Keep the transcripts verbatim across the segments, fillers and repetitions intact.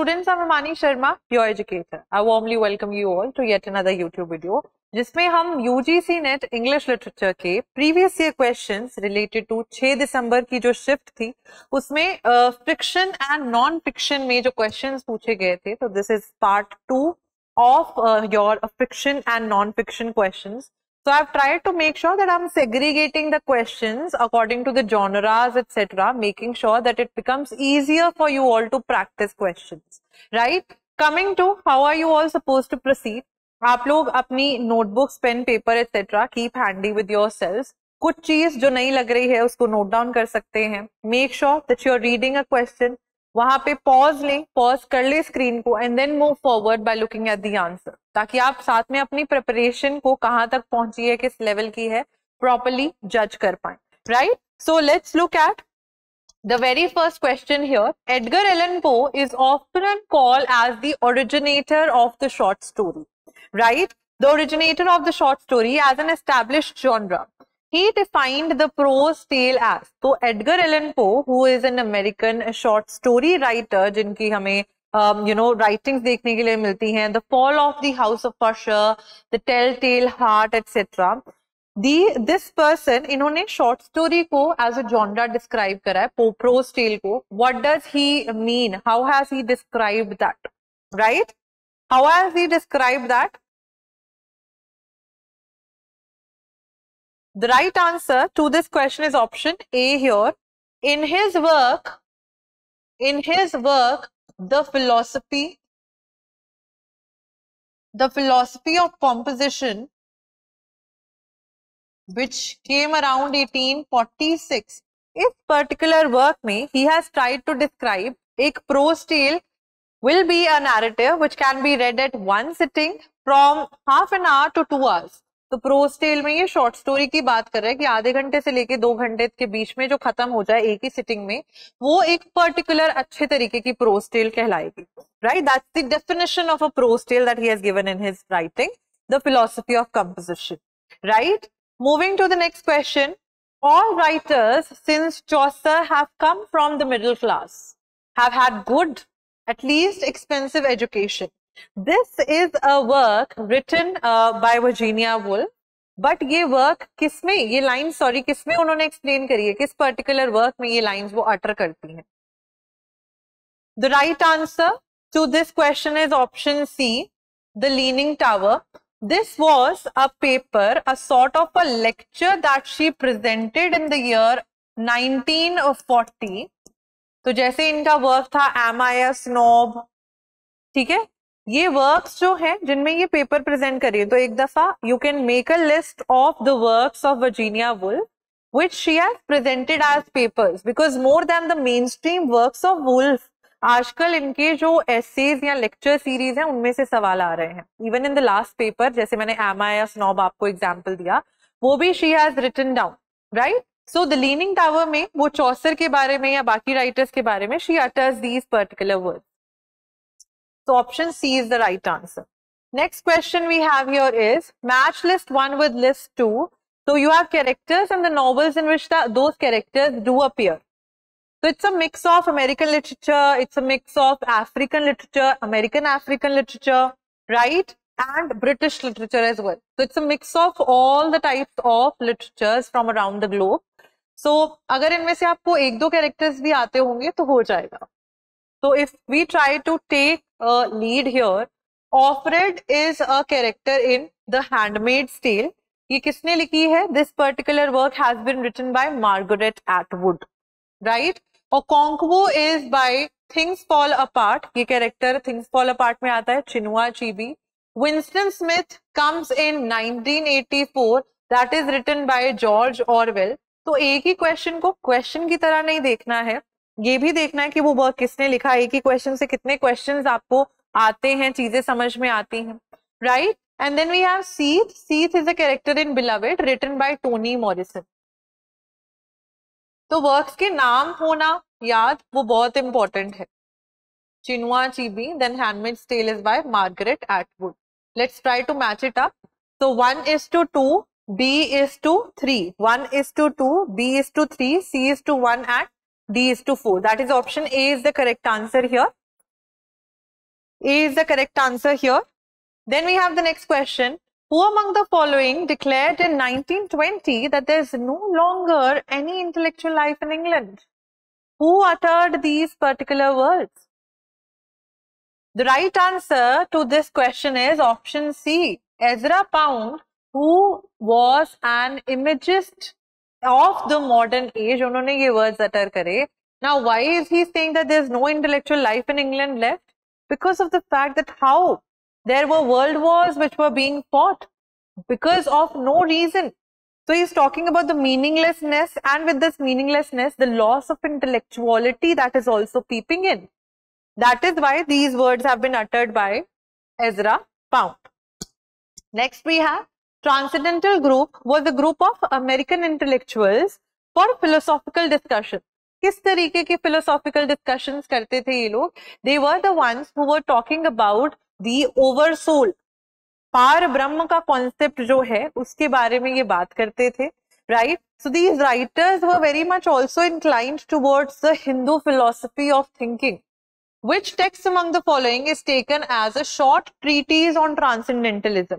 students, I'm Amani Sharma, your educator. I warmly welcome you all to yet another YouTube video, जिसमें हम U G C Net English Literature के previous year questions related to छह दिसंबर की जो shift थी, उसमें uh, fiction and non-fiction में जो questions पूछे गए थे, तो this is part two of uh, your uh, fiction and non-fiction questions. So I've tried to make sure that I'm segregating the questions according to the genres, et cetera, making sure that it becomes easier for you all to practice questions, right? Coming to how are you all supposed to proceed? आप लोग अपनी notebooks, pen, paper, et cetera keep handy with yourselves. कुछ चीज जो नहीं लग रही है उसको note down कर सकते हैं. Make sure that you're reading a question. वहां पे पॉज लें, पॉज कर ले स्क्रीन को and then move forward by looking at the answer, ताकि आप साथ में अपनी प्रिपरेशन को कहां तक पहुंची है, किस लेवल की है, प्रॉपर्ली जज कर पाए. Right, so let's look at the very first question here. Edgar Allan Poe is often called as the originator of the short story. Right, the originator of the short story as an established genre. He defined the prose tale as, तो Edgar Allan Poe, who is an American short story writer, जिनकी हमें um, you know writings देखने के लिए मिलती हैं, The Fall of the House of Usher, The Telltale Heart, et cetera. The this person, इन्होंने short story को as a genre describe करा है, Poe prose tale को. What does he mean? How has he described that? Right? How has he described that? The right answer to this question is option A here. In his work, in his work, the philosophy, the philosophy of composition, which came around eighteen forty-six, इस particular work में he has tried to describe एक prose tale will be a narrative which can be read at one sitting from half an hour to two hours. तो prose tale में ये short story की बात कर रहे हैं कि आधे घंटे से लेके दो घंटे के बीच में जो खत्म हो जाए एक ही सिटिंग में, वो एक पर्टिकुलर अच्छे तरीके की प्रोज टेल कहलाएगी. Right, that's the definition of a prose tale that he has given in his writing, the philosophy of composition. Right, moving to the next question. All writers since Chaucer have come from the middle class, have had good, at least expensive education. This is a work written uh, by Virginia Woolf. But ये work किसमें, ये lines sorry किसमें उन्होंने explain करी है, किस particular work में ये lines वो utter करती हैं? The right answer to this question is option C, The Leaning Tower. This was a paper, a sort of a lecture that she presented in the year nineteen forty. तो जैसे इनका work था Am I a Snob, ठीक है, ये works जो हैं जिनमें ये पेपर प्रेजेंट करिए, तो एक दफा you can make a list of the works of Virginia Woolf which she has presented as papers, because more than the main stream works of Woolf, आजकल इनके जो एसेज या लेक्चर सीरीज हैं उनमें से सवाल आ रहे हैं. Even in the last paper, जैसे मैंने Am I a Snob आपको एग्जाम्पल दिया, वो भी she has written down. Right, so the leaning tower में वो चौसर के बारे में या बाकी राइटर्स के बारे में she utters these particular words. So option C is the right answer. Next question we have here is match list one with list two. So you have characters and the novels in which the, those characters do appear. So it's a mix of American literature, it's a mix of African literature, American African literature, right? And British literature as well. So it's a mix of all the types of literatures from around the globe. So अगर इनमें से आपको एक दो characters भी आते होंगे तो हो जाएगा. So if we try to take a lead here, Offred is a character in The Handmaid's Tale. ये किसने लिखी है? This particular work has been written by Margaret Atwood, right? और Conquo is by Things Fall Apart. ये character Things Fall Apart में आता है, Chinua Achebe. Winston Smith comes in nineteen eighty-four. That is written by George Orwell. तो एक ही question को question की तरह नहीं देखना है, ये भी देखना है कि वो वर्क किसने लिखा है. एक ही क्वेश्चन से कितने क्वेश्चंस आपको आते हैं, चीजें समझ में आती हैं. Right, and then we have Sethe. Sethe is a character in Beloved written by Toni Morrison. तो वर्क्स के नाम होना याद वो बहुत इंपॉर्टेंट है. Chinua Achebe, then Handmaid's Tale is by Margaret Atwood. Let's try to match it up. So one is to two, B is to three. one is to two, B is to three, C is to one and D is to four. That is option A is the correct answer here. A is the correct answer here. Then we have the next question. Who among the following declared in nineteen twenty that there is no longer any intellectual life in England? Who uttered these particular words? The right answer to this question is option C, Ezra Pound, who was an imagist of the modern age. उन्होंने ये words utter करे. Now, why is he saying that there is no intellectual life in England left? Because of the fact that how there were world wars which were being fought because of no reason. So he's talking about the meaninglessness, and with this meaninglessness, the loss of intellectuality that is also peeping in. That is why these words have been uttered by Ezra Pound. Next we have Transcendental Group was a group of American intellectuals for philosophical discussion. किस तरीके की philosophical discussions करते थे ये लोग? They were the ones who were talking about the oversoul. पार ब्रह्म का concept जो है उसके बारे में ये बात करते थे, right? So these writers were very much also inclined towards the Hindu philosophy of thinking. Which text among the following is taken as a short treatise on transcendentalism?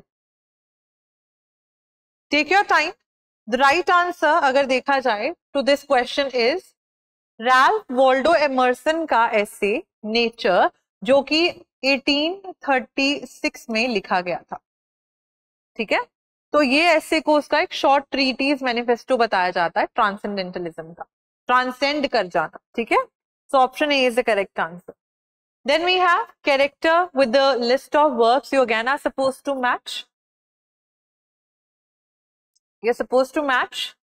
Take your time. The right answer, अगर देखा जाए, to this question is Ralph Waldo Emerson का essay Nature, जो कि eighteen thirty-six में लिखा गया था. ठीक है, तो ये essay को उसका एक short treatise manifesto बताया जाता है transcendentalism का, transcend कर जाना. ठीक है, so option A is the correct answer. Then we have character with the list of works you again are supposed to match. You're supposed to match.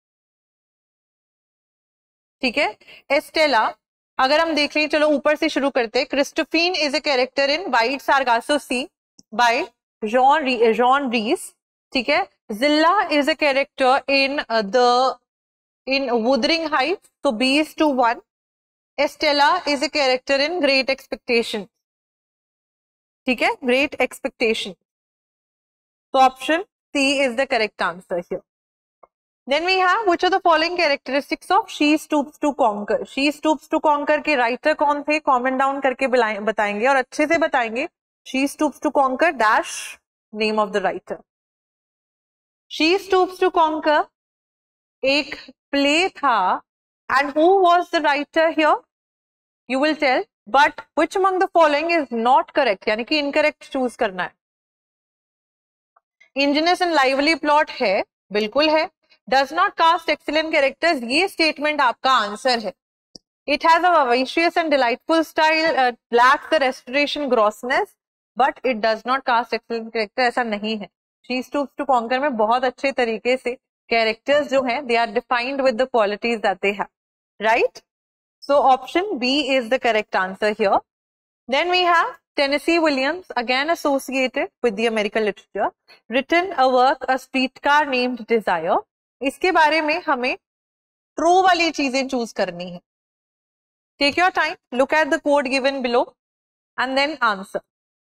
ठीक है, एस्टेला अगर हम देख लें, चलो ऊपर से शुरू करते हैं. Christophine is a character in Wide Sargasso Sea by Jean Jean Rhys. ठीक है, Zillah is a character in the in Wuthering Heights, so B is to one. Estella is a character in Great Expectations. ठीक है, Great Expectations. So option C is the correct answer here. Then we have which of the following characteristics of She Stoops to Conquer. She Stoops to Conquer के writer कौन थे? Comment down करके बताएंगे और अच्छे से बताएंगे. She Stoops to Conquer dash name of the writer. She Stoops to Conquer एक प्ले था, and who was the writer here? You will tell, but which among the following is not correct? यानी कि incorrect choose करना है. Ingenious and lively plot है, बिल्कुल है. Does not cast excellent characters, ये statement आपका आंसर है. It has a vivacious and delightful style, uh, lacks the restoration grossness, but it does not cast excellent character, ऐसा नहीं है. She Stoops to Conquer में बहुत अच्छे तरीके से characters जो हैं, they are defined with the qualities that they have, right? So option B is the correct answer here. Then we have Tennessee Williams, again associated with the American literature, written a work, A Streetcar Named Desire. इसके बारे में हमें true वाली चीजें choose करनी है. Take your time, look at the code given below and then answer.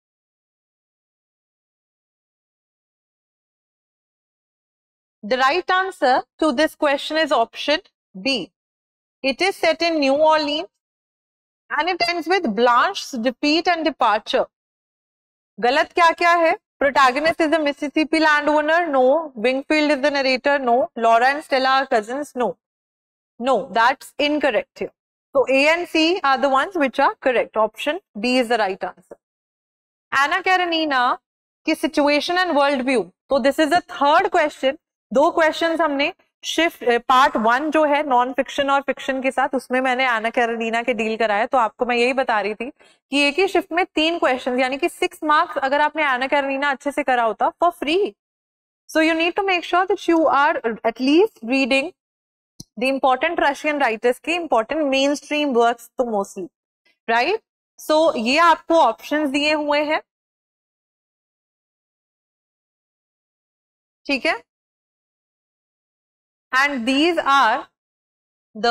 The right answer to this question is option B. It is set in New Orleans and it ends with Blanche's defeat and departure. गलत क्या क्या है? Protagonist is a Mississippi landowner. No. Wingfield is the narrator. No. Laura and Stella are cousins. No. No, that's incorrect here. So A and C are the ones which are correct. Option B is the right answer. Anna Karenina की situation and world view. So this is the third question. दो questions हमने shift part one जो है non fiction और fiction के साथ, उसमें मैंने एना कैरोलिना के डील कराया. तो आपको मैं यही बता रही थी कि एक ही शिफ्ट में तीन क्वेश्चंस, यानी कि सिक्स मार्क्स अगर आपने एना कैरोलिना अच्छे से करा होता for free. So you need to make sure that you are at least reading the important Russian writers के इम्पोर्टेंट मेन स्ट्रीम वर्क्स तो मोस्टली, राइट? सो ये आपको ऑप्शंस दिए हुए हैं. ठीक है, and these are the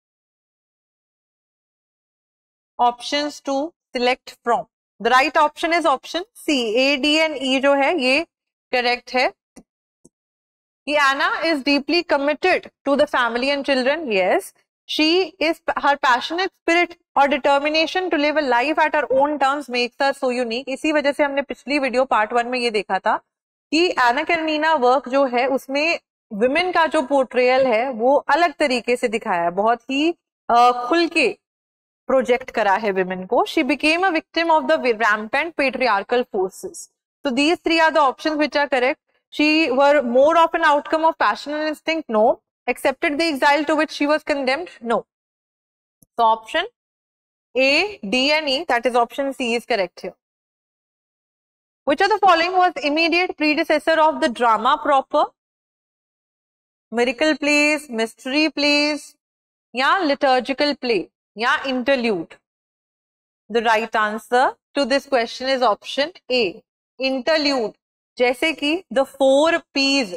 options to select from. The right option is option C. A, D and E जो है ये correct है. Anna is deeply committed to the family and children. Yes, she is, her passionate spirit और determination to live a life at our own terms makes us so unique. इसी वजह से हमने पिछली वीडियो पार्ट वन में ये देखा था कि एना कैरेनिना वर्क जो है उसमें विमेन का जो पोर्ट्रेयल है वो अलग तरीके से दिखाया है, बहुत ही uh, खुल के प्रोजेक्ट करा है विमेन को। She became a victim of the rampant patriarchal forces. So these three are the options which are correct. She were more of an outcome of passion and instinct? No. Accepted the exile to which she was condemned? No. So option A, D and E, that is option C is correct here. Which of the following was immediate predecessor of the drama proper? Miracle plays, mystery plays, या liturgical play, या interlude? The right answer to this question is option A, interlude. जैसे कि the four P's,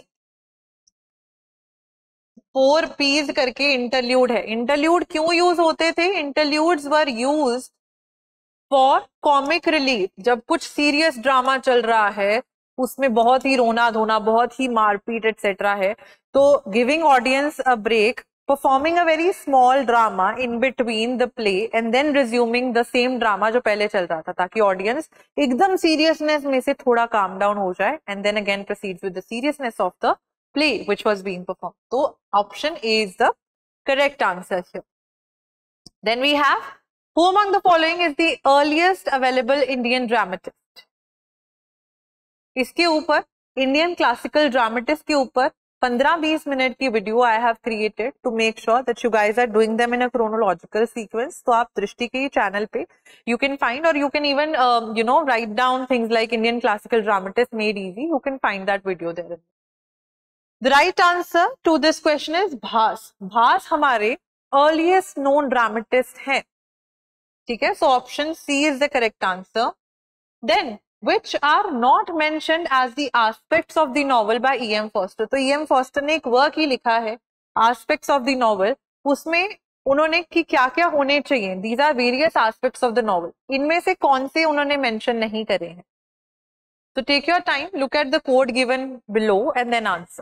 four P's करके interlude है। Interlude क्यों use होते थे? Interludes were used for comic relief. जब कुछ सीरियस ड्रामा चल रहा है, उसमें बहुत ही रोना धोना, बहुत ही मारपीट एटसेट्रा है, तो giving audience a break, performing a very small drama in between the play and then resuming the same drama जो पहले चल रहा था, ताकि ऑडियंस एकदम सीरियसनेस में से थोड़ा काम डाउन हो जाए and then again proceeds with the seriousness of the play which was being performed. तो option A is the correct answer here. Then we have, who among the following is the earliest available Indian dramatist? इसके ऊपर Indian classical dramatist के ऊपर पंद्रह बीस minute की video I have created to make sure that you guys are doing them in a chronological sequence. तो आप दृष्टि के चैनल पे यू कैन फाइंड, और you can even you know write down things like Indian classical dramatist made easy, you can find that video there. The right answer to this question is Bhasa. Bhasa हमारे earliest known dramatist हैं, ठीक है। So option C is the correct answer. Then which are not mentioned as the aspects of the novel by E M Forster। तो E M Forster ने एक work ही लिखा है aspects of the novel, उसमें उन्होंने कि क्या क्या होने चाहिए, these are various aspects of the novel, इनमें से कौन से उन्होंने मेंशन नहीं करे हैं। तो take your time, look at the code given below and then answer.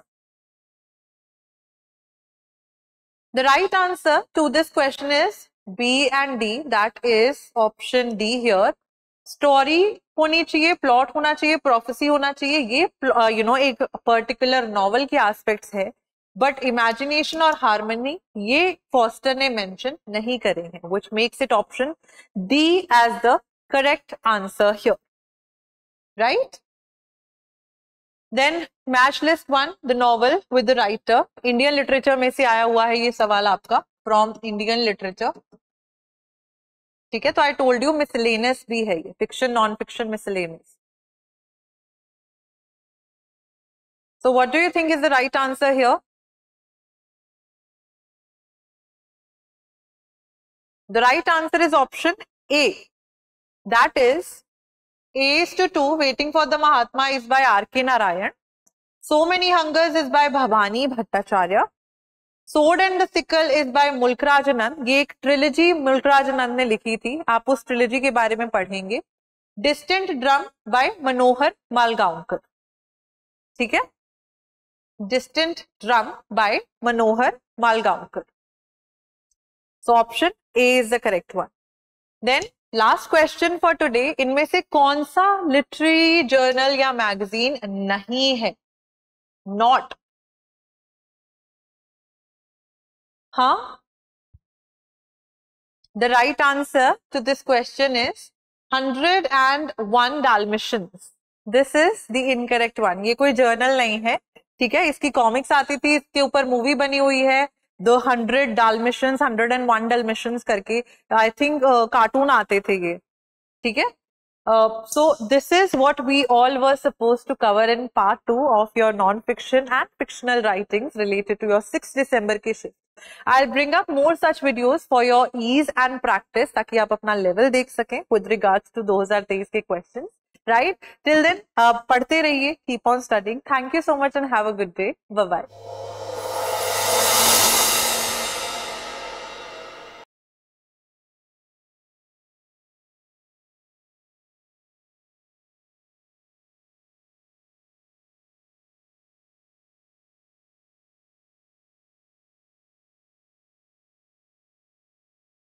The right answer to this question is B and D, that is option D here. Story होनी चाहिए, प्लॉट होना चाहिए, प्रोफेसी होना चाहिए, ये यू नो एक particular novel के aspects है, बट इमेजिनेशन और हार्मनी ये फॉस्टर ने मेंशन नहीं करे हैं, which makes it option D as the correct answer here, right. Then match list one, the novel with the writer. Indian literature में से आया हुआ है ये सवाल आपका, फ्रॉम इंडियन लिटरेचर, ठीक है। तो आई टोल्ड यू मिसलेनियस भी है ये, fiction non fiction miscellaneous. So what do you think is the right answer here? The right answer is option A, that is A is to two, Waiting for the Mahatma is by R K Narayan, So Many Hungers is by Bhavani Bhattacharya, Sword and the Sickle is by Mulk Raj Anand. ये एक trilogy Mulk Raj आनंद ने लिखी थी, आप उस trilogy के बारे में पढ़ेंगे। Distant drum by Manohar Malgaonkar, ठीक है, distant drum by Manohar Malgaonkar. So option A is the correct one. Then last question for today, इनमें से कौन सा लिटरेरी जर्नल या मैगजीन नहीं है? नॉट, हाँ, the right answer to this question is hundred and one Dalmatians. This is the incorrect one. ये कोई जर्नल नहीं है, ठीक है, इसकी कॉमिक्स आती थी, इसके ऊपर मूवी बनी हुई है, the hundred Dalmatians, hundred and one Dalmatians करके आई थिंक कार्टून आते थे ये, ठीक है। Uh, so this is what we all were supposed to cover in part two of your non-fiction and fictional writings related to your sixth December के shift. I'll bring up more such videos for your ease and practice ताकि आप अपना level देख सकें with regards to दो हज़ार तेईस के questions. Right? Till then, uh, पढ़ते रहिए, keep on studying. Thank you so much and have a good day. Bye bye.